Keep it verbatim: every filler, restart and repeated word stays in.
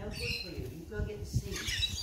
no good for you. You go get the seeds.